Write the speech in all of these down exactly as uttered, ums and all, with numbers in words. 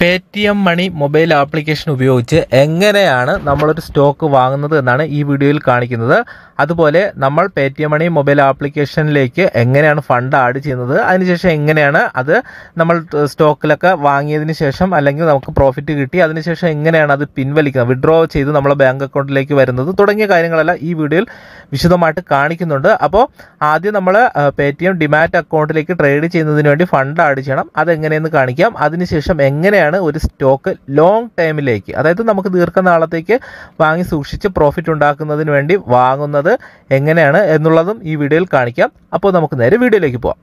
Paytm മണി mobile application ഉപയോഗിച്ച് എങ്ങനെയാണ് നമ്മളൊരു സ്റ്റോക്ക് വാങ്ങുന്നത് എന്നാണ് ഈ വീഡിയോയിൽ കാണിക്കുന്നത്. അതുപോലെ നമ്മൾ പേടിഎം മണി മൊബൈൽ ആപ്ലിക്കേഷനിലേക്ക് എങ്ങനെയാണ് ഫണ്ട് ആഡ് ചെയ്യുന്നത്, അതിനുശേഷം എങ്ങനെയാണ് അത് നമ്മൾ സ്റ്റോക്കിലൊക്കെ വാങ്ങിയതിന് ശേഷം അല്ലെങ്കിൽ നമുക്ക് പ്രോഫിറ്റ് കിട്ടി അതിനുശേഷം എങ്ങനെയാണ് അത് പിൻവലിക്കുന്നത്, വിഡ്രോ ചെയ്ത് നമ്മളെ ബാങ്ക് അക്കൗണ്ടിലേക്ക് വരുന്നത് തുടങ്ങിയ കാര്യങ്ങളെല്ലാം ഈ വീഡിയോയിൽ വിശദമായിട്ട് കാണിക്കുന്നുണ്ട്. അപ്പോൾ ആദ്യം നമ്മൾ പേടിഎം ഡിമാറ്റ് അക്കൗണ്ടിലേക്ക് ട്രേഡ് ചെയ്യുന്നതിന് വേണ്ടി ഫണ്ട് ആഡ് ചെയ്യണം. അതെങ്ങനെയെന്ന് കാണിക്കാം. അതിനുശേഷം എങ്ങനെയാണ് ഒരു സ്റ്റോക്ക് ലോങ് ടൈമിലേക്ക്, അതായത് നമുക്ക് ദീർഘനാളത്തേക്ക് വാങ്ങി സൂക്ഷിച്ച് പ്രോഫിറ്റ് ഉണ്ടാക്കുന്നതിന് വേണ്ടി വാങ്ങുന്നത് എങ്ങനെയാണ് എന്നുള്ളതും ഈ വീഡിയോയിൽ കാണിക്കാം. അപ്പോൾ നമുക്ക് നേരെ വീഡിയോയിലേക്ക് പോവാം.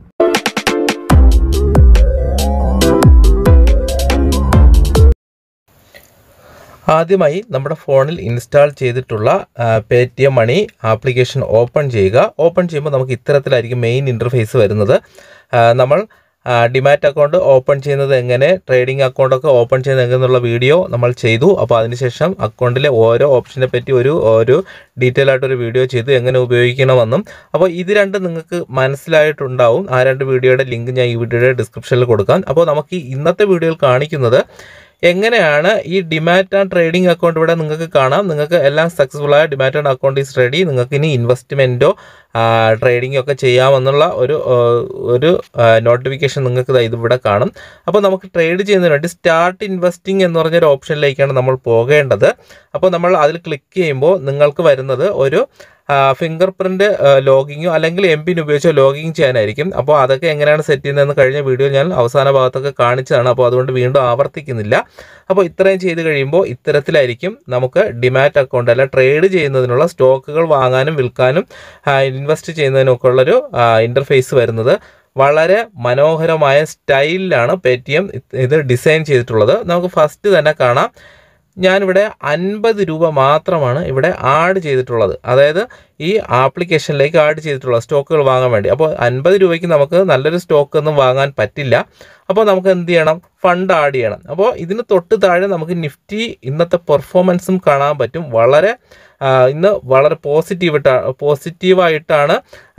ആദ്യമായി നമ്മുടെ ഫോണിൽ ഇൻസ്റ്റാൾ ചെയ്തിട്ടുള്ള പേടിഎം മണി ആപ്ലിക്കേഷൻ ഓപ്പൺ ചെയ്യുക. ഓപ്പൺ ചെയ്യുമ്പോൾ നമുക്ക് ഇത്തരത്തിലായിരിക്കും മെയിൻ ഇൻ്റർഫേസ് വരുന്നത്. നമ്മൾ ഡിമാറ്റ് അക്കൗണ്ട് ഓപ്പൺ ചെയ്യുന്നത് എങ്ങനെ, ട്രേഡിംഗ് അക്കൗണ്ടൊക്കെ ഓപ്പൺ ചെയ്യുന്നത് എങ്ങനെയുള്ള വീഡിയോ നമ്മൾ ചെയ്തു. അപ്പോൾ അതിനുശേഷം അക്കൗണ്ടിലെ ഓരോ ഓപ്ഷനെ പറ്റി ഒരു ഒരു ഡീറ്റെയിൽ ആയിട്ടൊരു വീഡിയോ ചെയ്തു, എങ്ങനെ ഉപയോഗിക്കണമെന്നും. അപ്പോൾ ഇത് രണ്ടും നിങ്ങൾക്ക് മനസ്സിലായിട്ടുണ്ടാവും. ആ രണ്ട് വീഡിയോയുടെ ലിങ്ക് ഞാൻ ഈ വീഡിയോയുടെ ഡിസ്ക്രിപ്ഷനിൽ കൊടുക്കാം. അപ്പോൾ നമുക്ക് ഇന്നത്തെ വീഡിയോയിൽ കാണിക്കുന്നത് എങ്ങനെയാണ് ഈ ഡിമാറ്റ് ആൻഡ് ട്രേഡിംഗ് അക്കൗണ്ട്. ഇവിടെ നിങ്ങൾക്ക് കാണാം, നിങ്ങൾക്ക് എല്ലാം സക്സസ്ഫുൾ ആയ demat and account is ready. നിങ്ങൾക്ക് ഇനി ഇൻവെസ്റ്റ്മെൻറ്റോ ട്രേഡിംഗോ ഒക്കെ ചെയ്യാമെന്നുള്ള ഒരു ഒരു നോട്ടിഫിക്കേഷൻ നിങ്ങൾക്ക് ഇത് ഇവിടെ കാണും. അപ്പോൾ നമുക്ക് ട്രേഡ് ചെയ്യുന്നതിന് വേണ്ടി സ്റ്റാർട്ട് ഇൻവെസ്റ്റിംഗ് എന്ന് പറഞ്ഞൊരു ഓപ്ഷനിലേക്കാണ് നമ്മൾ പോകേണ്ടത്. അപ്പോൾ നമ്മൾ അതിൽ ക്ലിക്ക് ചെയ്യുമ്പോൾ നിങ്ങൾക്ക് വരുന്നത് ഒരു ഫിംഗർ പ്രിൻറ്റ് ലോഗിങ്ങോ അല്ലെങ്കിൽ എം പിൻ ഉപയോഗിച്ചോ ലോഗിങ് ചെയ്യാനായിരിക്കും. അപ്പോൾ അതൊക്കെ എങ്ങനെയാണ് സെറ്റ് ചെയ്യുന്നതെന്ന് കഴിഞ്ഞ വീഡിയോ ഞാൻ അവസാന ഭാഗത്തൊക്കെ കാണിച്ചതാണ്. അപ്പോൾ അതുകൊണ്ട് വീണ്ടും ആവർത്തിക്കുന്നില്ല. അപ്പോൾ ഇത്രയും ചെയ്ത് കഴിയുമ്പോൾ ഇത്തരത്തിലായിരിക്കും നമുക്ക് ഡിമാറ്റ് അക്കൗണ്ട് അല്ല ട്രേഡ് ചെയ്യുന്നതിനുള്ള സ്റ്റോക്കുകൾ വാങ്ങാനും വിൽക്കാനും ഇൻവെസ്റ്റ് ചെയ്യുന്നതിനൊക്കെ ഉള്ളൊരു ഇൻ്റർഫേസ് വരുന്നത്. വളരെ മനോഹരമായ സ്റ്റൈലിലാണ് പേടിഎം ഇത് ഡിസൈൻ ചെയ്തിട്ടുള്ളത്. നമുക്ക് ഫസ്റ്റ് തന്നെ കാണാം, ഞാനിവിടെ അൻപത് രൂപ മാത്രമാണ് ഇവിടെ ആഡ് ചെയ്തിട്ടുള്ളത്, അതായത് ഈ ആപ്ലിക്കേഷനിലേക്ക് ആഡ് ചെയ്തിട്ടുള്ള സ്റ്റോക്കുകൾ വാങ്ങാൻ വേണ്ടി. അപ്പോൾ അൻപത് രൂപയ്ക്ക് നമുക്ക് നല്ലൊരു സ്റ്റോക്ക് ഒന്നും വാങ്ങാൻ പറ്റില്ല. അപ്പോൾ നമുക്ക് എന്ത് ചെയ്യണം, ഫണ്ട് ആഡ് ചെയ്യണം. അപ്പോൾ ഇതിന് തൊട്ട് താഴെ നമുക്ക് നിഫ്റ്റി ഇന്നത്തെ പെർഫോമൻസും കാണാൻ പറ്റും. വളരെ ഇന്ന് വളരെ പോസിറ്റീവ് പോസിറ്റീവായിട്ടാണ്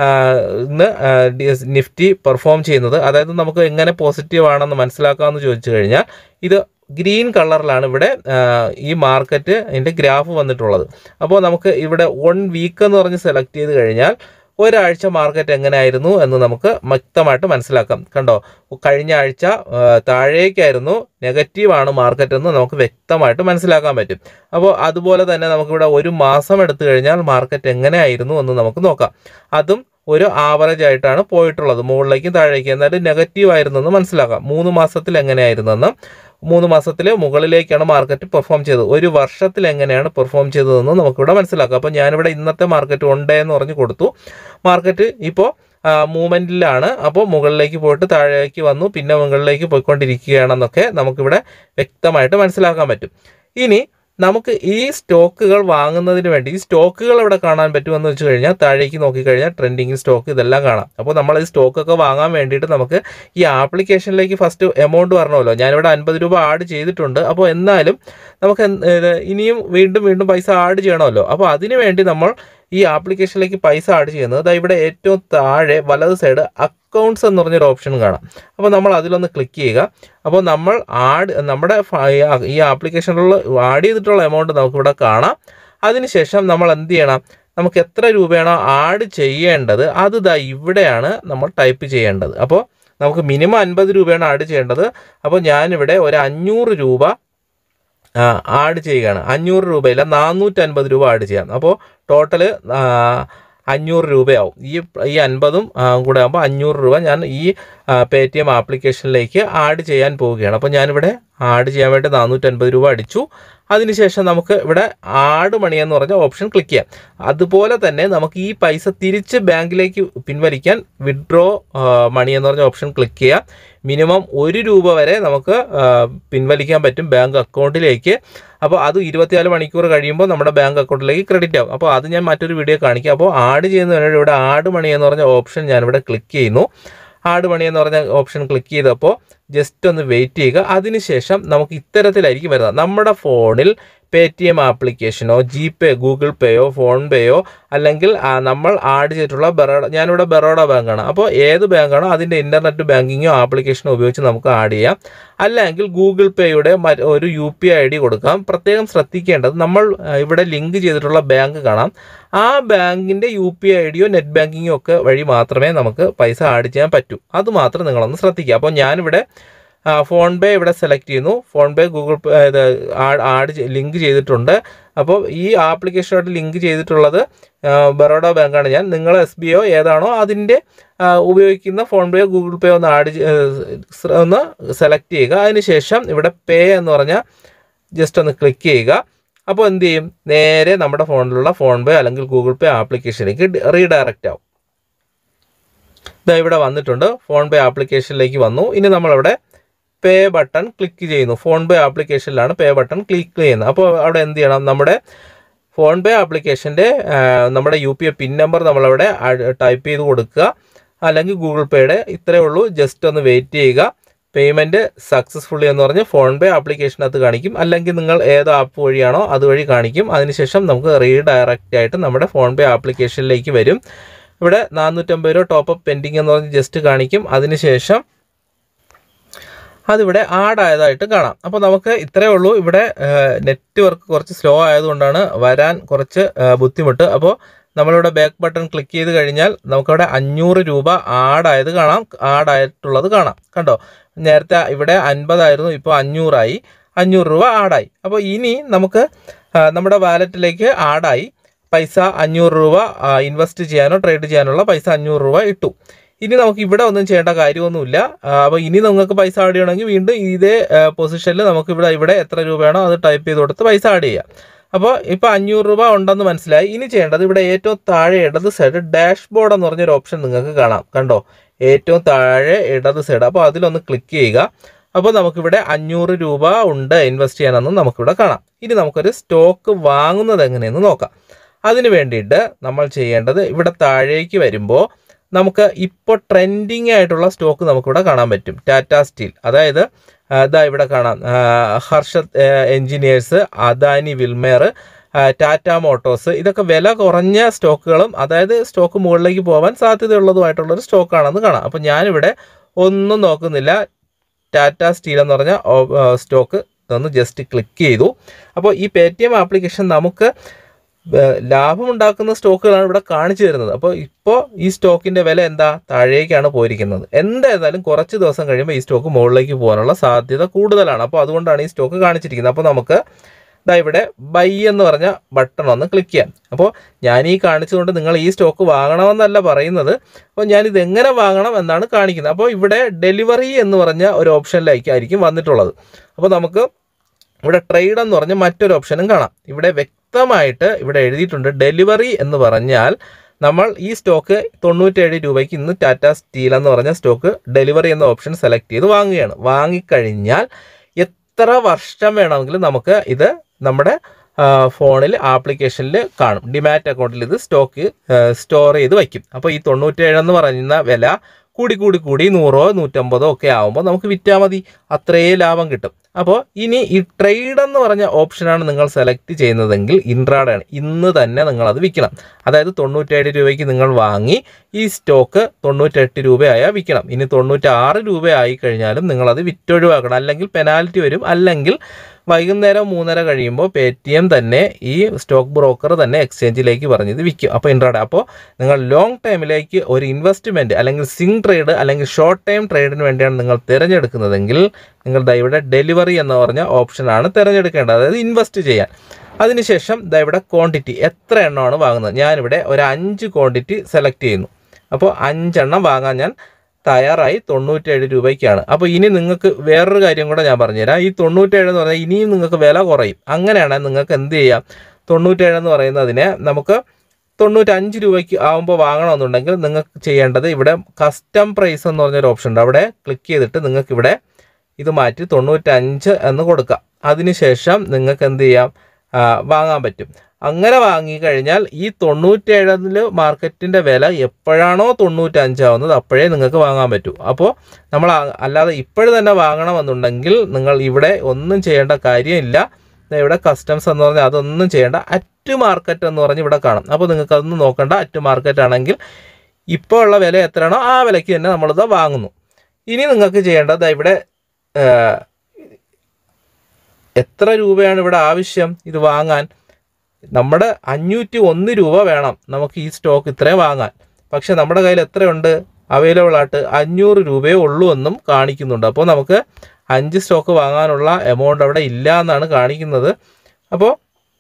ഇന്ന് നിഫ്റ്റി പെർഫോം ചെയ്യുന്നത്. അതായത് നമുക്ക് എങ്ങനെ പോസിറ്റീവ് ആണെന്ന് മനസ്സിലാക്കാമെന്ന് ചോദിച്ചു കഴിഞ്ഞാൽ ഇത് ഗ്രീൻ കളറിലാണ് ഇവിടെ ഈ മാർക്കറ്റ് അതിൻ്റെ ഗ്രാഫ് വന്നിട്ടുള്ളത്. അപ്പോൾ നമുക്ക് ഇവിടെ വൺ വീക്ക് എന്ന് പറഞ്ഞ് സെലക്ട് ചെയ്ത് കഴിഞ്ഞാൽ ഒരാഴ്ച മാർക്കറ്റ് എങ്ങനെയായിരുന്നു എന്ന് നമുക്ക് വ്യക്തമായിട്ട് മനസ്സിലാക്കാം. കണ്ടോ, കഴിഞ്ഞ ആഴ്ച താഴേക്കായിരുന്നു, നെഗറ്റീവാണ് മാർക്കറ്റ് എന്ന് നമുക്ക് വ്യക്തമായിട്ട് മനസ്സിലാക്കാൻ പറ്റും. അപ്പോൾ അതുപോലെ തന്നെ നമുക്കിവിടെ ഒരു മാസം എടുത്തു കഴിഞ്ഞാൽ മാർക്കറ്റ് എങ്ങനെയായിരുന്നു എന്ന് നമുക്ക് നോക്കാം. അതും ഒരു ആവറേജ് ആയിട്ടാണ് പോയിട്ടുള്ളത്, മുകളിലേക്കും താഴേക്കും. എന്നാലും നെഗറ്റീവ് ആയിരുന്നെന്ന് മനസ്സിലാക്കാം. മൂന്ന് മാസത്തിൽ എങ്ങനെയായിരുന്നെന്ന്, മൂന്ന് മാസത്തിൽ മുകളിലേക്കാണ് മാർക്കറ്റ് പെർഫോം ചെയ്തത്. ഒരു വർഷത്തിൽ എങ്ങനെയാണ് പെർഫോം ചെയ്തതെന്ന് നമുക്കിവിടെ മനസ്സിലാക്കാം. അപ്പോൾ ഞാനിവിടെ ഇന്നത്തെ മാർക്കറ്റ് ഉണ്ട് എന്ന് പറഞ്ഞ് കൊടുത്തു. മാർക്കറ്റ് ഇപ്പോൾ മൂവ്മെൻറ്റിലാണ്. അപ്പോൾ മുകളിലേക്ക് പോയിട്ട് താഴേക്ക് വന്നു, പിന്നെ മുകളിലേക്ക് പോയിക്കൊണ്ടിരിക്കുകയാണെന്നൊക്കെ നമുക്കിവിടെ വ്യക്തമായിട്ട് മനസ്സിലാക്കാൻ പറ്റും. ഇനി നമുക്ക് ഈ സ്റ്റോക്കുകൾ വാങ്ങുന്നതിന് വേണ്ടി ഈ സ്റ്റോക്കുകൾ ഇവിടെ കാണാൻ പറ്റുമെന്ന് വെച്ച് കഴിഞ്ഞാൽ താഴേക്ക് നോക്കിക്കഴിഞ്ഞാൽ ട്രെൻഡിങ് സ്റ്റോക്ക് ഇതെല്ലാം കാണാം. അപ്പോൾ നമ്മൾ ഈ സ്റ്റോക്കൊക്കെ വാങ്ങാൻ വേണ്ടിയിട്ട് നമുക്ക് ഈ ആപ്ലിക്കേഷനിലേക്ക് ഫസ്റ്റ് എമൗണ്ട് വരണമല്ലോ. ഞാനിവിടെ അൻപത് രൂപ ആഡ് ചെയ്തിട്ടുണ്ട്. അപ്പോൾ എന്നാലും നമുക്ക് ഇനിയും വീണ്ടും വീണ്ടും പൈസ ആഡ് ചെയ്യണമല്ലോ. അപ്പോൾ അതിനു വേണ്ടി നമ്മൾ ഈ ആപ്ലിക്കേഷനിലേക്ക് പൈസ ആഡ് ചെയ്യുന്നത് ഇവിടെ ഏറ്റവും താഴെ വലത് സൈഡ് അക്കൗണ്ട്സ് എന്ന് പറഞ്ഞൊരു ഓപ്ഷൻ കാണാം. അപ്പോൾ നമ്മൾ അതിലൊന്ന് ക്ലിക്ക് ചെയ്യുക. അപ്പോൾ നമ്മൾ ആഡ് നമ്മുടെ ഈ ആപ്ലിക്കേഷനിലുള്ള ആഡ് ചെയ്തിട്ടുള്ള എമൗണ്ട് നമുക്കിവിടെ കാണാം. അതിനുശേഷം നമ്മൾ എന്ത് ചെയ്യണം, നമുക്ക് എത്ര രൂപയാണോ ആഡ് ചെയ്യേണ്ടത് അത് ദാ ഇവിടെയാണ് നമ്മൾ ടൈപ്പ് ചെയ്യേണ്ടത്. അപ്പോൾ നമുക്ക് മിനിമം അൻപത് രൂപയാണ് ആഡ് ചെയ്യേണ്ടത്. അപ്പോൾ ഞാനിവിടെ ഒരു അഞ്ഞൂറ് രൂപ ആഡ് ചെയ്യുകയാണ്. അഞ്ഞൂറ് രൂപയില്ല, നാനൂറ്റി അൻപത് രൂപ ആഡ് ചെയ്യാം. അപ്പോൾ ടോട്ടൽ അഞ്ഞൂറ് രൂപയാവും. ഈ ഈ അൻപതും കൂടെ ആകുമ്പോൾ അഞ്ഞൂറ് രൂപ ഞാൻ ഈ പേടിഎം ആപ്ലിക്കേഷനിലേക്ക് ആഡ് ചെയ്യാൻ പോവുകയാണ്. അപ്പോൾ ഞാനിവിടെ ആഡ് ചെയ്യാൻ വേണ്ടി നാനൂറ്റൻപത് രൂപ അടിച്ചു. അതിനുശേഷം നമുക്ക് ഇവിടെ ആഡ് മണി എന്ന് പറഞ്ഞ ഓപ്ഷൻ ക്ലിക്ക് ചെയ്യാം. അതുപോലെ തന്നെ നമുക്ക് ഈ പൈസ തിരിച്ച് ബാങ്കിലേക്ക് പിൻവലിക്കാൻ വിഡ്രോ മണി എന്ന് പറഞ്ഞ ഓപ്ഷൻ ക്ലിക്ക് ചെയ്യാം. മിനിമം ഒരു രൂപ വരെ നമുക്ക് പിൻവലിക്കാൻ പറ്റും ബാങ്ക് അക്കൗണ്ടിലേക്ക്. അപ്പോൾ അത് ഇരുപത്തിനാല് മണിക്കൂർ കഴിയുമ്പോൾ നമ്മുടെ ബാങ്ക് അക്കൗണ്ടിലേക്ക് ക്രെഡിറ്റ് ആവും. അപ്പോൾ അത് ഞാൻ മറ്റൊരു വീഡിയോ കാണിക്കാം. അപ്പോൾ ആഡ് ചെയ്യുന്നതിന് ഇവിടെ ആഡ് മണി എന്ന് പറഞ്ഞ ഓപ്ഷൻ ഞാനിവിടെ ക്ലിക്ക് ചെയ്യുന്നു. ആഡ് മണി എന്ന് പറഞ്ഞ ഓപ്ഷൻ ക്ലിക്ക് ചെയ്തപ്പോൾ ജസ്റ്റ് ഒന്ന് വെയിറ്റ് ചെയ്യുക. അതിനുശേഷം നമുക്ക് ഇത്തരത്തിലായിരിക്കും വരുന്നത്. നമ്മുടെ ഫോണിൽ പേ ടി എം ആപ്ലിക്കേഷനോ ജി പേ ഗൂഗിൾ പേയോ ഫോൺ പേയോ അല്ലെങ്കിൽ നമ്മൾ ആഡ് ചെയ്തിട്ടുള്ള ബറോഡ ഞാനിവിടെ ബറോഡ ബാങ്കാണ്. അപ്പോൾ ഏത് ബാങ്കാണോ അതിൻ്റെ ഇൻ്റർനെറ്റ് ബാങ്കിങ്ങോ ആപ്ലിക്കേഷനോ ഉപയോഗിച്ച് നമുക്ക് ആഡ് ചെയ്യാം. അല്ലെങ്കിൽ ഗൂഗിൾ പേയുടെ ഒരു U P I I D കൊടുക്കാം. പ്രത്യേകം ശ്രദ്ധിക്കേണ്ടത് നമ്മൾ ഇവിടെ ലിങ്ക് ചെയ്തിട്ടുള്ള ബാങ്ക് കാണാം. ആ ബാങ്കിൻ്റെ യു പി ഐ ഡിയോ നെറ്റ് ബാങ്കിങ്ങോ ഒക്കെ വഴി മാത്രമേ നമുക്ക് പൈസ ആഡ് ചെയ്യാൻ പറ്റൂ. അതുമാത്രം നിങ്ങളൊന്ന് ശ്രദ്ധിക്കുക. അപ്പോൾ ഞാനിവിടെ ഫോൺ പേ ഇവിടെ സെലക്ട് ചെയ്യുന്നു. ഫോൺ പേ ഗൂഗിൾ പേ ഇത് ആഡ് ലിങ്ക് ചെയ്തിട്ടുണ്ട്. അപ്പോൾ ഈ ആപ്ലിക്കേഷനായിട്ട് ലിങ്ക് ചെയ്തിട്ടുള്ളത് ബറോഡ ബാങ്കാണ് ഞാൻ. നിങ്ങൾ എസ് ബി ഒ ഏതാണോ അതിൻ്റെ ഉപയോഗിക്കുന്ന ഫോൺ പേയോ ഗൂഗിൾ പേയോ ഒന്ന് ആഡ് ഒന്ന് സെലക്ട് ചെയ്യുക. അതിനുശേഷം ഇവിടെ പേ എന്ന് പറഞ്ഞാൽ ജസ്റ്റ് ഒന്ന് ക്ലിക്ക് ചെയ്യുക. അപ്പോൾ എന്ത് ചെയ്യും, നേരെ നമ്മുടെ ഫോണിലുള്ള ഫോൺ പേ അല്ലെങ്കിൽ ഗൂഗിൾ പേ ആപ്ലിക്കേഷനിലേക്ക് റീഡയറക്റ്റ് ആവും. ഇതാ ഇവിടെ വന്നിട്ടുണ്ട്, ഫോൺ പേ ആപ്ലിക്കേഷനിലേക്ക് വന്നു. ഇനി നമ്മളിവിടെ പേ ബട്ടൺ ക്ലിക്ക് ചെയ്യുന്നു. ഫോൺ പേ ആപ്ലിക്കേഷനിലാണ് പേ ബട്ടൺ ക്ലിക്ക് ചെയ്യുന്നത്. അപ്പോൾ അവിടെ എന്ത് ചെയ്യണം, നമ്മുടെ ഫോൺ പേ ആപ്ലിക്കേഷൻ്റെ നമ്മുടെ U P I pin number നമ്മളവിടെ ടൈപ്പ് ചെയ്ത് കൊടുക്കുക. അല്ലെങ്കിൽ ഗൂഗിൾ പേയുടെ ഇത്രയേ ഉള്ളൂ. ജസ്റ്റ് ഒന്ന് വെയിറ്റ് ചെയ്യുക. പേയ്മെൻറ്റ് സക്സസ്ഫുള്ളി എന്ന് പറഞ്ഞ് ഫോൺ പേ ആപ്ലിക്കേഷനകത്ത് കാണിക്കും. അല്ലെങ്കിൽ നിങ്ങൾ ഏത് ആപ്പ് വഴിയാണോ അതുവഴി കാണിക്കും. അതിനുശേഷം നമുക്ക് റീഡയറക്റ്റ് ആയിട്ട് നമ്മുടെ ഫോൺ പേ ആപ്ലിക്കേഷനിലേക്ക് വരും. ഇവിടെ നാനൂറ്റമ്പത് രൂപ ടോപ്പ് അപ്പ് പെൻഡിങ് എന്ന് പറഞ്ഞ് ജസ്റ്റ് കാണിക്കും. അതിനുശേഷം അതിവിടെ ആഡ് ആയതായിട്ട് കാണാം. അപ്പോൾ നമുക്ക് ഇത്രയേ ഉള്ളൂ. ഇവിടെ നെറ്റ്വർക്ക് കുറച്ച് സ്ലോ ആയതുകൊണ്ടാണ് വരാൻ കുറച്ച് ബുദ്ധിമുട്ട്. അപ്പോൾ നമ്മളിവിടെ ബാക്ക് ബട്ടൺ ക്ലിക്ക് ചെയ്ത് കഴിഞ്ഞാൽ നമുക്കവിടെ അഞ്ഞൂറ് രൂപ ആഡായത് കാണാം, ആഡായിട്ടുള്ളത് കാണാം. കണ്ടോ, നേരത്തെ ഇവിടെ അൻപതായിരുന്നു, ഇപ്പോൾ അഞ്ഞൂറായി, അഞ്ഞൂറ് രൂപ ആഡായി. അപ്പോൾ ഇനി നമുക്ക് നമ്മുടെ വാലറ്റിലേക്ക് ആഡായി പൈസ അഞ്ഞൂറ് രൂപ ഇൻവെസ്റ്റ് ചെയ്യാനോ ട്രേഡ് ചെയ്യാനുള്ള പൈസ അഞ്ഞൂറ് രൂപ ഇട്ടു. ഇനി നമുക്ക് ഇവിടെ ഒന്നും ചെയ്യേണ്ട കാര്യമൊന്നുമില്ല. അപ്പോൾ ഇനി നിങ്ങൾക്ക് പൈസ ആഡ് ചെയ്യണമെങ്കിൽ വീണ്ടും ഇതേ പൊസിഷനിൽ നമുക്ക് ഇവിടെ ഇവിടെ എത്ര രൂപയാണോ അത് ടൈപ്പ് ചെയ്ത് കൊടുത്ത് പൈസ ആഡ് ചെയ്യാം. അപ്പോൾ ഇപ്പോൾ അഞ്ഞൂറ് രൂപ ഉണ്ടെന്ന് മനസ്സിലായി. ഇനി ചെയ്യേണ്ടത് ഇവിടെ ഏറ്റവും താഴെ ഇടത് സൈഡ് ഡാഷ്ബോർഡ് എന്ന് പറഞ്ഞൊരു ഓപ്ഷൻ നിങ്ങൾക്ക് കാണാം. കണ്ടോ, ഏറ്റവും താഴെ ഇടത് സൈഡ്. അപ്പോൾ അതിലൊന്ന് ക്ലിക്ക് ചെയ്യുക. അപ്പോൾ നമുക്കിവിടെ അഞ്ഞൂറ് രൂപ ഉണ്ട് ഇൻവെസ്റ്റ് ചെയ്യാനെന്ന് നമുക്കിവിടെ കാണാം. ഇനി നമുക്കൊരു സ്റ്റോക്ക് വാങ്ങുന്നത് എങ്ങനെയെന്ന് നോക്കാം. അതിന് വേണ്ടിയിട്ട് നമ്മൾ ചെയ്യേണ്ടത് ഇവിടെ താഴേക്ക് വരുമ്പോൾ നമുക്ക് ഇപ്പോൾ ട്രെൻഡിങ് ആയിട്ടുള്ള സ്റ്റോക്ക് നമുക്കിവിടെ കാണാൻ പറ്റും. ടാറ്റ സ്റ്റീൽ, അതായത് ഇതാ ഇവിടെ കാണാം, Harsha Engineers, Adani Wilmar, Tata Motors. ഇതൊക്കെ വില കുറഞ്ഞ സ്റ്റോക്കുകളും അതായത് സ്റ്റോക്ക് മുകളിലേക്ക് പോകാൻ സാധ്യതയുള്ളതുമായിട്ടുള്ളൊരു സ്റ്റോക്കാണെന്ന് കാണാം. അപ്പോൾ ഞാനിവിടെ ഒന്നും നോക്കുന്നില്ല, ടാറ്റ സ്റ്റീൽ എന്ന് പറഞ്ഞ സ്റ്റോക്ക് ഒന്ന് ജസ്റ്റ് ക്ലിക്ക് ചെയ്തു. അപ്പോൾ ഈ പേ ടി എം ആപ്ലിക്കേഷൻ നമുക്ക് ലാഭമുണ്ടാക്കുന്ന സ്റ്റോക്കുകളാണ് ഇവിടെ കാണിച്ചു തരുന്നത്. അപ്പോൾ ഇപ്പോൾ ഈ സ്റ്റോക്കിൻ്റെ വില എന്താ, താഴേക്കാണ് പോയിരിക്കുന്നത്. എന്തായാലും കുറച്ച് ദിവസം കഴിയുമ്പോൾ ഈ സ്റ്റോക്ക് മുകളിലേക്ക് പോകാനുള്ള സാധ്യത കൂടുതലാണ്. അപ്പോൾ അതുകൊണ്ടാണ് ഈ സ്റ്റോക്ക് കാണിച്ചിരിക്കുന്നത്. അപ്പോൾ നമുക്ക് ഇതാ ഇവിടെ ബൈ എന്ന് പറഞ്ഞ ബട്ടൺ ഒന്ന് ക്ലിക്ക് ചെയ്യാം. അപ്പോൾ ഞാൻ ഈ കാണിച്ചുകൊണ്ട് നിങ്ങൾ ഈ സ്റ്റോക്ക് വാങ്ങണമെന്നല്ല പറയുന്നത്. അപ്പോൾ ഞാനിത് എങ്ങനെ വാങ്ങണം എന്നാണ് കാണിക്കുന്നത്. അപ്പോൾ ഇവിടെ ഡെലിവറി എന്ന് പറഞ്ഞ ഒരു ഓപ്ഷനിലേക്കായിരിക്കും വന്നിട്ടുള്ളത്. അപ്പോൾ നമുക്ക് ഇവിടെ ട്രേഡ് എന്ന് പറഞ്ഞ മറ്റൊരു ഓപ്ഷനും കാണാം. ഇവിടെ വ്യക്തമായിട്ട് ഇവിടെ എഴുതിയിട്ടുണ്ട് ഡെലിവറി എന്ന് പറഞ്ഞാൽ നമ്മൾ ഈ സ്റ്റോക്ക് തൊണ്ണൂറ്റേഴ് രൂപയ്ക്ക് ഇന്ന് ടാറ്റ സ്റ്റീൽ എന്ന് പറഞ്ഞ സ്റ്റോക്ക് ഡെലിവറി എന്ന ഓപ്ഷൻ സെലക്ട് ചെയ്ത് വാങ്ങുകയാണ്. വാങ്ങിക്കഴിഞ്ഞാൽ എത്ര വർഷം വേണമെങ്കിലും നമുക്ക് ഇത് നമ്മുടെ ഫോണിൽ ആപ്ലിക്കേഷനിൽ കാണും. ഡിമാറ്റ് അക്കൗണ്ടിൽ ഇത് സ്റ്റോക്ക് സ്റ്റോർ ചെയ്ത് വയ്ക്കും. അപ്പോൾ ഈ തൊണ്ണൂറ്റേഴ് എന്ന് പറയുന്ന വില കൂടി കൂടി കൂടി നൂറോ നൂറ്റമ്പതോ ഒക്കെ ആകുമ്പോൾ നമുക്ക് വിറ്റാൽ മതി, അത്രയേ ലാഭം കിട്ടും. അപ്പോൾ ഇനി ഈ ട്രേഡ് എന്ന് പറഞ്ഞ ഓപ്ഷനാണ് നിങ്ങൾ സെലക്ട് ചെയ്യുന്നതെങ്കിൽ ഇൻട്രാഡേ ആണ്, ഇന്ന് തന്നെ നിങ്ങളത് വിൽക്കണം. അതായത് തൊണ്ണൂറ്റേഴ് രൂപയ്ക്ക് നിങ്ങൾ വാങ്ങി ഈ സ്റ്റോക്ക് തൊണ്ണൂറ്റെട്ട് രൂപയായാൽ വിൽക്കണം. ഇനി തൊണ്ണൂറ്റാറ് രൂപയായി കഴിഞ്ഞാലും നിങ്ങളത് വിറ്റൊഴിവാക്കണം, അല്ലെങ്കിൽ പെനാൽറ്റി വരും. അല്ലെങ്കിൽ വൈകുന്നേരം മൂന്നര കഴിയുമ്പോൾ പേ ടി എം തന്നെ ഈ സ്റ്റോക്ക് ബ്രോക്കർ തന്നെ എക്സ്ചേഞ്ചിലേക്ക് പറഞ്ഞത് വിൽക്കും. അപ്പോൾ ഇൻട്രാഡേ, അപ്പോൾ നിങ്ങൾ ലോങ് ടൈമിലേക്ക് ഒരു ഇൻവെസ്റ്റ്മെൻറ്റ് അല്ലെങ്കിൽ സ്വിംഗ് ട്രേഡ് അല്ലെങ്കിൽ ഷോർട്ട് ടൈം ട്രേഡിന് വേണ്ടിയാണ് നിങ്ങൾ തിരഞ്ഞെടുക്കുന്നതെങ്കിൽ നിങ്ങൾ ദാ ഇവിടെ ഡെലിവറി എന്ന് പറഞ്ഞ ഓപ്ഷനാണ് തിരഞ്ഞെടുക്കേണ്ടത്, അതായത് ഇൻവെസ്റ്റ് ചെയ്യാൻ. അതിനുശേഷം ദാ ഇവിടെ ക്വാണ്ടിറ്റി എത്ര എണ്ണമാണ് വാങ്ങുന്നത്. ഞാനിവിടെ ഒരു അഞ്ച് ക്വാണ്ടിറ്റി സെലക്ട് ചെയ്യുന്നു. അപ്പോൾ അഞ്ചെണ്ണം വാങ്ങാൻ ഞാൻ തയ്യാറായി. തൊണ്ണൂറ്റേഴ് രൂപയ്ക്കാണ്. അപ്പോൾ ഇനി നിങ്ങൾക്ക് വേറൊരു കാര്യം കൂടെ ഞാൻ പറഞ്ഞുതരാം. ഈ തൊണ്ണൂറ്റേഴ് എന്ന് പറഞ്ഞാൽ ഇനിയും നിങ്ങൾക്ക് വില കുറയും. അങ്ങനെയാണെങ്കിൽ നിങ്ങൾക്ക് എന്ത് ചെയ്യാം, തൊണ്ണൂറ്റേഴ് എന്ന് പറയുന്നതിനെ നമുക്ക് തൊണ്ണൂറ്റഞ്ച് രൂപയ്ക്ക് ആകുമ്പോൾ വാങ്ങണമെന്നുണ്ടെങ്കിൽ നിങ്ങൾക്ക് ചെയ്യേണ്ടത് ഇവിടെ കസ്റ്റം പ്രൈസ് എന്ന് പറഞ്ഞൊരു ഓപ്ഷൻ ഉണ്ട്. അവിടെ ക്ലിക്ക് ചെയ്തിട്ട് നിങ്ങൾക്ക് ഇവിടെ ഇത് മാറ്റി തൊണ്ണൂറ്റഞ്ച് എന്ന് കൊടുക്കാം. അതിനുശേഷം നിങ്ങൾക്ക് എന്ത് ചെയ്യാം, വാങ്ങാൻ പറ്റും. അങ്ങനെ വാങ്ങിക്കഴിഞ്ഞാൽ ഈ തൊണ്ണൂറ്റേഴിൽ മാർക്കറ്റിൻ്റെ വില എപ്പോഴാണോ തൊണ്ണൂറ്റഞ്ചാവുന്നത് അപ്പോഴേ നിങ്ങൾക്ക് വാങ്ങാൻ പറ്റൂ. അപ്പോൾ നമ്മൾ അല്ലാതെ ഇപ്പോഴും തന്നെ വാങ്ങണമെന്നുണ്ടെങ്കിൽ നിങ്ങൾ ഇവിടെ ഒന്നും ചെയ്യേണ്ട കാര്യമില്ല. ഇവിടെ കസ്റ്റംസ് എന്ന് പറഞ്ഞാൽ അതൊന്നും ചെയ്യേണ്ട. അറ്റ് മാർക്കറ്റ് എന്ന് പറഞ്ഞ് ഇവിടെ കാണും. അപ്പോൾ നിങ്ങൾക്ക് അതൊന്നും നോക്കണ്ട. അറ്റ് മാർക്കറ്റ് ആണെങ്കിൽ ഇപ്പോൾ ഉള്ള വില എത്രയാണോ ആ വിലയ്ക്ക് തന്നെ നമ്മളിത് വാങ്ങുന്നു. ഇനി നിങ്ങൾക്ക് ചെയ്യേണ്ടത് ഇവിടെ എത്ര രൂപയാണ് ഇവിടെ ആവശ്യം ഇത് വാങ്ങാൻ? നമ്മുടെ അഞ്ഞൂറ്റി ഒന്ന് രൂപ വേണം നമുക്ക് ഈ സ്റ്റോക്ക് ഇത്രയും വാങ്ങാൻ. പക്ഷെ നമ്മുടെ കയ്യിൽ എത്രയുണ്ട് അവൈലബിൾ ആയിട്ട്? അഞ്ഞൂറ് രൂപയേ ഉള്ളൂ എന്നും കാണിക്കുന്നുണ്ട്. അപ്പോൾ നമുക്ക് അഞ്ച് സ്റ്റോക്ക് വാങ്ങാനുള്ള എമൗണ്ട് അവിടെ ഇല്ല എന്നാണ് കാണിക്കുന്നത്. അപ്പോൾ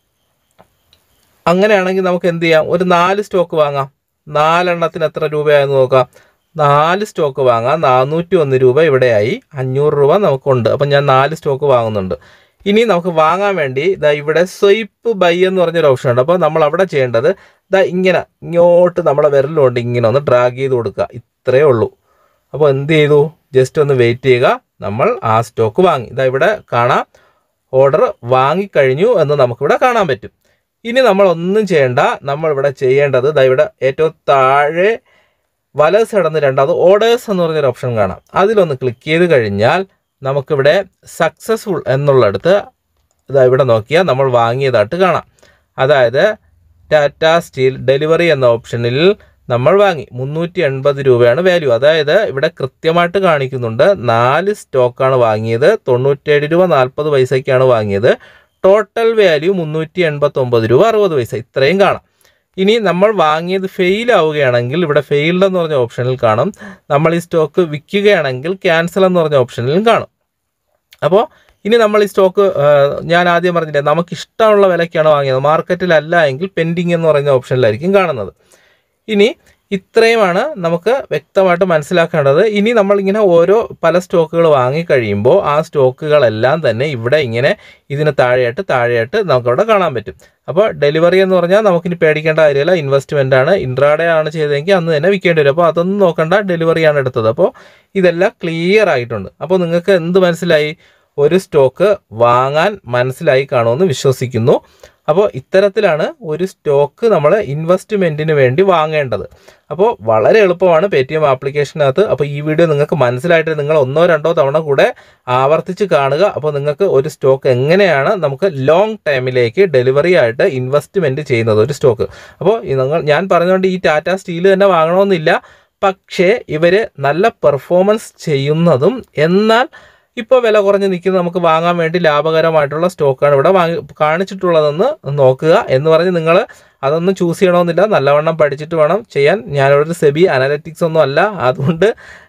അങ്ങനെയാണെങ്കിൽ നമുക്ക് എന്ത് ചെയ്യാം? ഒരു നാല് സ്റ്റോക്ക് വാങ്ങാം. നാലെണ്ണത്തിന് എത്ര രൂപയായെന്ന് നോക്കാം. നാല് സ്റ്റോക്ക് വാങ്ങാം. നാനൂറ്റി ഒന്ന് രൂപ ഇവിടെയായി. അഞ്ഞൂറ് രൂപ നമുക്കുണ്ട്. അപ്പം ഞാൻ നാല് സ്റ്റോക്ക് വാങ്ങുന്നുണ്ട്. ഇനി നമുക്ക് വാങ്ങാൻ വേണ്ടി ഇതാ ഇവിടെ സ്വൈപ്പ് ബൈ എന്ന് പറഞ്ഞൊരു ഓപ്ഷൻ ഉണ്ട്. അപ്പോൾ നമ്മൾ അവിടെ ചെയ്യേണ്ടത് ഇതാ ഇങ്ങനെ ഇങ്ങോട്ട് നമ്മളെ വിരലുകൊണ്ട് ഇങ്ങനെ ഒന്ന് ഡ്രാഗ് ചെയ്ത് കൊടുക്കുക. ഇത്രയേ ഉള്ളൂ. അപ്പോൾ എന്ത് ചെയ്തു? ജസ്റ്റ് ഒന്ന് വെയിറ്റ് ചെയ്യുക. നമ്മൾ ആ സ്റ്റോക്ക് വാങ്ങി. ഇതാ ഇവിടെ കാണാം ഓർഡർ വാങ്ങിക്കഴിഞ്ഞു എന്ന് നമുക്കിവിടെ കാണാൻ പറ്റും. ഇനി നമ്മൾ ഒന്നും ചെയ്യേണ്ട. നമ്മളിവിടെ ചെയ്യേണ്ടത് ഇതാ ഇവിടെ ഏറ്റവും താഴെ വലത് സൈഡിൽ രണ്ടാമത് ഓർഡേഴ്സ് എന്ന് പറഞ്ഞൊരു ഓപ്ഷൻ കാണാം. അതിലൊന്ന് ക്ലിക്ക് ചെയ്ത് കഴിഞ്ഞാൽ നമുക്കിവിടെ സക്സസ്ഫുൾ എന്നുള്ളടത്ത് ഇതാ ഇവിടെ നോക്കിയാൽ നമ്മൾ വാങ്ങിയതായിട്ട് കാണാം. അതായത് ടാറ്റ സ്റ്റീൽ ഡെലിവറി എന്ന ഓപ്ഷനിൽ നമ്മൾ വാങ്ങി. മുന്നൂറ്റി എൺപത് രൂപയാണ് വാല്യൂ. അതായത് ഇവിടെ കൃത്യമായിട്ട് കാണിക്കുന്നുണ്ട് നാല് സ്റ്റോക്കാണ് വാങ്ങിയത്. തൊണ്ണൂറ്റേഴ് രൂപ നാൽപ്പത് പൈസയ്ക്കാണ് വാങ്ങിയത്. ടോട്ടൽ വാല്യൂ മുന്നൂറ്റി എൺപത്തൊമ്പത് രൂപ അറുപത് പൈസ. ഇത്രയും കാണാം. ഇനി നമ്മൾ വാങ്ങിയത് ഫെയിൽ ആവുകയാണെങ്കിൽ ഇവിടെ ഫെയിൽഡ് എന്ന് പറഞ്ഞ ഓപ്ഷനിൽ കാണും. നമ്മൾ ഈ സ്റ്റോക്ക് വിൽക്കുകയാണെങ്കിൽ ക്യാൻസൽ എന്ന് പറഞ്ഞ ഓപ്ഷനിലും കാണും. അപ്പോൾ ഇനി നമ്മൾ ഈ സ്റ്റോക്ക് ഞാൻ ആദ്യം പറഞ്ഞില്ലേ നമുക്ക് ഇഷ്ടമുള്ള വിലയ്ക്കാണ് വാങ്ങിയത്. മാർക്കറ്റിലല്ല എങ്കിൽ പെൻഡിങ് എന്ന് പറയുന്ന ഓപ്ഷനിലായിരിക്കും കാണുന്നത്. ഇനി ഇത്രയുമാണ് നമുക്ക് വ്യക്തമായിട്ട് മനസ്സിലാക്കേണ്ടത്. ഇനി നമ്മളിങ്ങനെ ഓരോ പല സ്റ്റോക്കുകൾ വാങ്ങിക്കഴിയുമ്പോൾ ആ സ്റ്റോക്കുകളെല്ലാം തന്നെ ഇവിടെ ഇങ്ങനെ ഇതിന് താഴെയായിട്ട് താഴെയായിട്ട് നമുക്കവിടെ കാണാൻ പറ്റും. അപ്പോൾ ഡെലിവറി എന്ന് പറഞ്ഞാൽ നമുക്കിനി പേടിക്കേണ്ട കാര്യമില്ല. ഇൻവെസ്റ്റ്മെൻ്റ് ആണ്. ഇൻട്രാഡേ ആണ് ചെയ്തതെങ്കിൽ അന്ന് തന്നെ വിൽക്കേണ്ടി വരും. അപ്പോൾ അതൊന്നും നോക്കണ്ട. ഡെലിവറിയാണ് എടുത്തത്. അപ്പോൾ ഇതെല്ലാം ക്ലിയർ ആയിട്ടുണ്ട്. അപ്പോൾ നിങ്ങൾക്ക് എന്ത് മനസ്സിലായി? ഒരു സ്റ്റോക്ക് വാങ്ങാൻ മനസ്സിലായി കാണുമെന്ന് വിശ്വസിക്കുന്നു. അപ്പോൾ ഇത്തരത്തിലാണ് ഒരു സ്റ്റോക്ക് നമ്മൾ ഇൻവെസ്റ്റ്മെൻറ്റിന് വേണ്ടി വാങ്ങേണ്ടത്. അപ്പോൾ വളരെ എളുപ്പമാണ് പേ ടി എം ആപ്ലിക്കേഷനകത്ത്. അപ്പോൾ ഈ വീഡിയോ നിങ്ങൾക്ക് മനസ്സിലായിട്ട് നിങ്ങൾ ഒന്നോ രണ്ടോ തവണ കൂടെ ആവർത്തിച്ച് കാണുക. അപ്പോൾ നിങ്ങൾക്ക് ഒരു സ്റ്റോക്ക് എങ്ങനെയാണ് നമുക്ക് ലോങ് ടൈമിലേക്ക് ഡെലിവറി ആയിട്ട് ഇൻവെസ്റ്റ്മെൻറ്റ് ചെയ്യുന്നത് ഒരു സ്റ്റോക്ക്. അപ്പോൾ നിങ്ങൾ ഞാൻ പറഞ്ഞുകൊണ്ട് ഈ ടാറ്റ സ്റ്റീൽ തന്നെ വാങ്ങണമെന്നില്ല. പക്ഷേ ഇവർ നല്ല പെർഫോമൻസ് ചെയ്യുന്നതും എന്നാൽ ഇപ്പോൾ വില കുറഞ്ഞ് നിൽക്കുന്ന നമുക്ക് വാങ്ങാൻ വേണ്ടി ലാഭകരമായിട്ടുള്ള സ്റ്റോക്കാണ് ഇവിടെ വാങ്ങി കാണിച്ചിട്ടുള്ളതെന്ന് നോക്കുക. എന്ന് പറഞ്ഞ് നിങ്ങൾ അതൊന്നും ചൂസ് ചെയ്യണമെന്നില്ല. നല്ലവണ്ണം പഠിച്ചിട്ട് വേണം ചെയ്യാൻ. ഞാനൊരു സെബി അനലറ്റിക്സ് ഒന്നും അല്ല. അതുകൊണ്ട്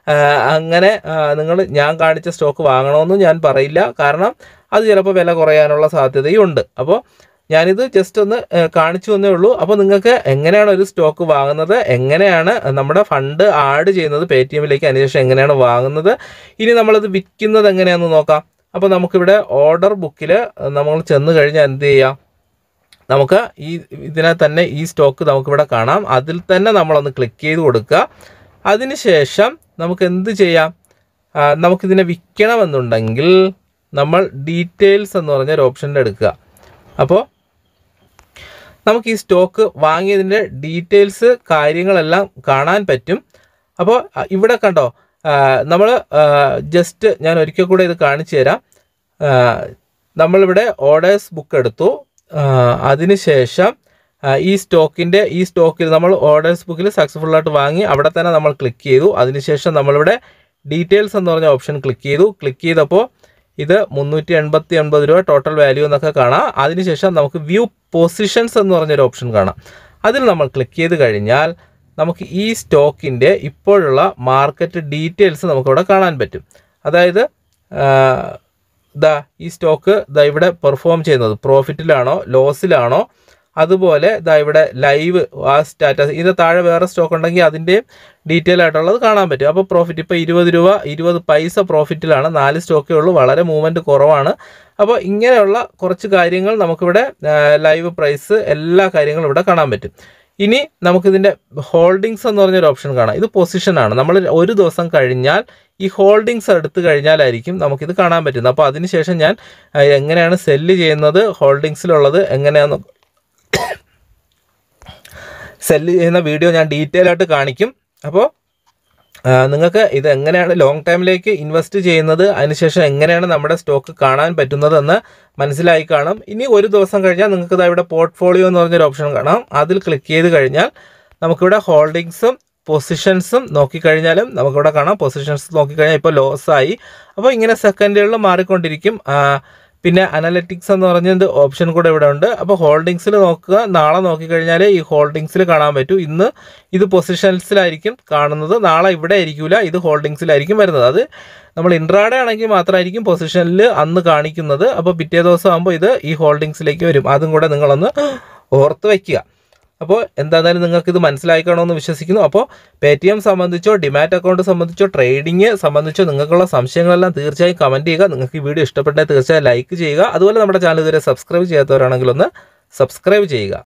അങ്ങനെ നിങ്ങൾ ഞാൻ കാണിച്ച സ്റ്റോക്ക് വാങ്ങണമെന്നും ഞാൻ പറയില്ല. കാരണം അത് ചിലപ്പോൾ വില കുറയാനുള്ള സാധ്യതയുണ്ട്. അപ്പോൾ ഞാനിത് ജസ്റ്റ് ഒന്ന് കാണിച്ചു തന്നേ ഉള്ളൂ. അപ്പോൾ നിങ്ങൾക്ക് എങ്ങനെയാണ് ഒരു സ്റ്റോക്ക് വാങ്ങുന്നത്, എങ്ങനെയാണ് നമ്മുടെ ഫണ്ട് ആഡ് ചെയ്യുന്നത് പേ ടി എമ്മിലേക്ക്, അതിനുശേഷം എങ്ങനെയാണ് വാങ്ങുന്നത്, ഇനി നമ്മളിത് വിൽക്കുന്നത് എങ്ങനെയാണെന്ന് നോക്കാം. അപ്പോൾ നമുക്കിവിടെ ഓർഡർ ബുക്കിൽ നമ്മൾ ചെന്ന് കഴിഞ്ഞാൽ എന്ത് ചെയ്യാം? നമുക്ക് ഈ ഇതിനെ തന്നെ ഈ സ്റ്റോക്ക് നമുക്കിവിടെ കാണാം. അതിൽ തന്നെ നമ്മളൊന്ന് ക്ലിക്ക് ചെയ്ത് കൊടുക്കുക. അതിനുശേഷം നമുക്ക് എന്ത് ചെയ്യാം? നമുക്കിതിനെ വിൽക്കണമെന്നുണ്ടെങ്കിൽ നമ്മൾ ഡീറ്റെയിൽസ് എന്ന് പറഞ്ഞൊരു ഓപ്ഷൻ്റെ എടുക്കുക. അപ്പോൾ നമുക്ക് ഈ സ്റ്റോക്ക് വാങ്ങിയതിൻ്റെ ഡീറ്റെയിൽസ് കാര്യങ്ങളെല്ലാം കാണാൻ പറ്റും. അപ്പോൾ ഇവിടെ കണ്ടോ, നമ്മൾ ജസ്റ്റ് ഞാൻ ഒരിക്കൽ കൂടെ ഇത് കാണിച്ചു തരാം. നമ്മളിവിടെ ഓർഡേഴ്സ് ബുക്ക് എടുത്തു. അതിനുശേഷം ഈ സ്റ്റോക്കിൻ്റെ ഈ സ്റ്റോക്കിൽ നമ്മൾ ഓർഡേഴ്സ് ബുക്കിൽ സക്സസ്ഫുള്ളായിട്ട് വാങ്ങി അവിടെ തന്നെ നമ്മൾ ക്ലിക്ക് ചെയ്തു. അതിനുശേഷം നമ്മളിവിടെ ഡീറ്റെയിൽസ് എന്ന് പറഞ്ഞ ഓപ്ഷൻ ക്ലിക്ക് ചെയ്തു. ക്ലിക്ക് ചെയ്തപ്പോൾ ഇത് മുന്നൂറ്റി എൺപത്തി ഒൻപത് രൂപ ടോട്ടൽ വാല്യൂ എന്നൊക്കെ കാണാം. അതിനുശേഷം നമുക്ക് വ്യൂ പൊസിഷൻസ് എന്ന് പറഞ്ഞൊരു ഓപ്ഷൻ കാണാം. അതിൽ നമ്മൾ ക്ലിക്ക് ചെയ്ത് കഴിഞ്ഞാൽ നമുക്ക് ഈ സ്റ്റോക്കിൻ്റെ ഇപ്പോഴുള്ള മാർക്കറ്റ് ഡീറ്റെയിൽസ് നമുക്കിവിടെ കാണാൻ പറ്റും. അതായത് ദാ ഈ സ്റ്റോക്ക് ദാ ഇവിടെ പെർഫോം ചെയ്യുന്നത് പ്രോഫിറ്റിലാണോ ലോസിലാണോ, അതുപോലെ ദാ ഇവിടെ ലൈവ് ആ സ്റ്റാറ്റസ്, ഇത് താഴെ വേറെ സ്റ്റോക്ക് ഉണ്ടെങ്കിൽ അതിൻ്റെയും ഡീറ്റെയിൽ ആയിട്ടുള്ളത് കാണാൻ പറ്റും. അപ്പോൾ പ്രോഫിറ്റ് ഇപ്പോൾ ഇരുപത് രൂപ ഇരുപത് പൈസ പ്രോഫിറ്റിലാണ്. നാല് സ്റ്റോക്കേ ഉള്ളൂ. വളരെ മൂവ്മെൻറ്റ് കുറവാണ്. അപ്പോൾ ഇങ്ങനെയുള്ള കുറച്ച് കാര്യങ്ങൾ നമുക്കിവിടെ ലൈവ് പ്രൈസ് എല്ലാ കാര്യങ്ങളും ഇവിടെ കാണാൻ പറ്റും. ഇനി നമുക്കിതിൻ്റെ ഹോൾഡിങ്സ് എന്ന് പറഞ്ഞൊരു ഓപ്ഷൻ കാണാം. ഇത് പൊസിഷനാണ്. നമ്മൾ ഒരു ദിവസം കഴിഞ്ഞാൽ ഈ ഹോൾഡിങ്സ് എടുത്തു കഴിഞ്ഞാലായിരിക്കും നമുക്കിത് കാണാൻ പറ്റുന്നത്. അപ്പോൾ അതിനുശേഷം ഞാൻ എങ്ങനെയാണ് സെല്ല് ചെയ്യുന്നത്, ഹോൾഡിങ്സിലുള്ളത് എങ്ങനെയാണെന്ന് സെല്ല് ചെയ്യുന്ന വീഡിയോ ഞാൻ ഡീറ്റെയിൽ ആയിട്ട് കാണിക്കും. അപ്പോൾ നിങ്ങൾക്ക് ഇത് എങ്ങനെയാണ് ലോങ് ടൈമിലേക്ക് ഇൻവെസ്റ്റ് ചെയ്യുന്നത്, അതിനുശേഷം എങ്ങനെയാണ് നമ്മുടെ സ്റ്റോക്ക് കാണാൻ പറ്റുന്നതെന്ന് മനസ്സിലായി കാണും. ഇനി ഒരു ദിവസം കഴിഞ്ഞാൽ നിങ്ങൾക്ക് ഇതാ ഇവിടെ പോർട്ട്ഫോളിയോ എന്ന് പറഞ്ഞൊരു ഓപ്ഷൻ കാണാം. അതിൽ ക്ലിക്ക് ചെയ്ത് കഴിഞ്ഞാൽ നമുക്കിവിടെ ഹോൾഡിങ്സും പൊസിഷൻസും നോക്കിക്കഴിഞ്ഞാലും നമുക്കിവിടെ കാണാം. പൊസിഷൻസ് നോക്കിക്കഴിഞ്ഞാൽ ഇപ്പോൾ ലോസായി. അപ്പോൾ ഇങ്ങനെ സെക്കൻഡുകളിൽ മാറിക്കൊണ്ടിരിക്കും. പിന്നെ അനലറ്റിക്സ് എന്ന് പറഞ്ഞ ഓപ്ഷൻ കൂടെ ഇവിടെ ഉണ്ട്. അപ്പോൾ ഹോൾഡിങ്സിൽ നോക്കുക. നാളെ നോക്കിക്കഴിഞ്ഞാൽ ഈ ഹോൾഡിങ്സിൽ കാണാൻ പറ്റൂ. ഇന്ന് ഇത് പൊസിഷൻസിലായിരിക്കും കാണുന്നത്, നാളെ ഇവിടെ ആയിരിക്കില്ല, ഇത് ഹോൾഡിങ്സിലായിരിക്കും വരുന്നത്. അത് നമ്മൾ ഇൻട്രാഡേ ആണെങ്കിൽ മാത്രമായിരിക്കും പൊസിഷനിൽ അന്ന് കാണിക്കുന്നത്. അപ്പോൾ പിറ്റേ ദിവസം ആകുമ്പോൾ ഇത് ഈ ഹോൾഡിങ്സിലേക്ക് വരും. അതും കൂടെ നിങ്ങളൊന്ന് ഓർത്ത് വയ്ക്കുക. അപ്പോൾ എന്തായാലും നിങ്ങൾക്ക് ഇത് മനസ്സിലായിക്കാണമെന്ന് വിശ്വസിക്കുന്നു. അപ്പോൾ പേ ടി എം സംബന്ധിച്ചോ ഡിമാറ്റ് അക്കൗണ്ട് സംബന്ധിച്ചോ ട്രേഡിംഗ് സംബന്ധിച്ചോ നിങ്ങൾക്കുള്ള സംശയങ്ങളെല്ലാം തീർച്ചയായും കമൻറ്റ് ചെയ്യുക. നിങ്ങൾക്ക് ഈ വീഡിയോ ഇഷ്ടപ്പെട്ടാൽ തീർച്ചയായും ലൈക്ക് ചെയ്യുക. അതുപോലെ നമ്മുടെ ചാനൽ ഇതുവരെ സബ്സ്ക്രൈബ് ചെയ്യാത്തവരാണെങ്കിൽ ഒന്ന് സബ്സ്ക്രൈബ് ചെയ്യുക.